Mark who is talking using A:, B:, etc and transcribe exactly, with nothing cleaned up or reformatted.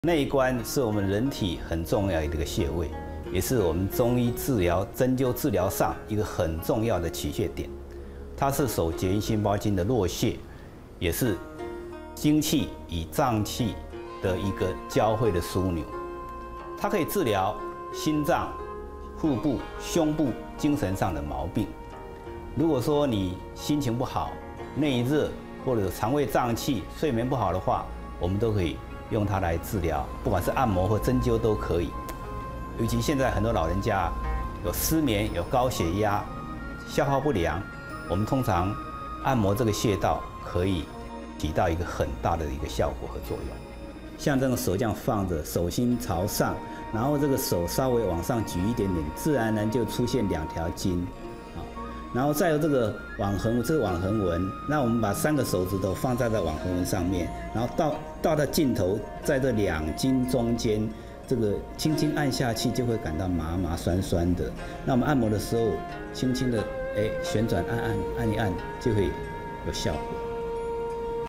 A: 内关是我们人体很重要的一个穴位，也是我们中医治疗、针灸治疗上一个很重要的起穴点。它是手厥阴心包经的络穴，也是精气与脏器的一个交汇的枢纽。它可以治疗心脏、腹部、胸部、精神上的毛病。如果说你心情不好、内热或者肠胃胀气、睡眠不好的话，我们都可以用它来治疗，不管是按摩或针灸都可以。尤其现在很多老人家有失眠、有高血压、消化不良，我们通常按摩这个穴道可以起到一个很大的一个效果和作用。像这种手这样放着，手心朝上，然后这个手稍微往上举一点点，自然而然就出现两条筋。然后再有这个网横，这个网横纹，那我们把三个手指头放在这网横纹上面，然后到到它尽头，在这两筋中间，这个轻轻按下去，就会感到麻麻酸酸的。那我们按摩的时候，轻轻的哎旋转按按按一按，就会有效果。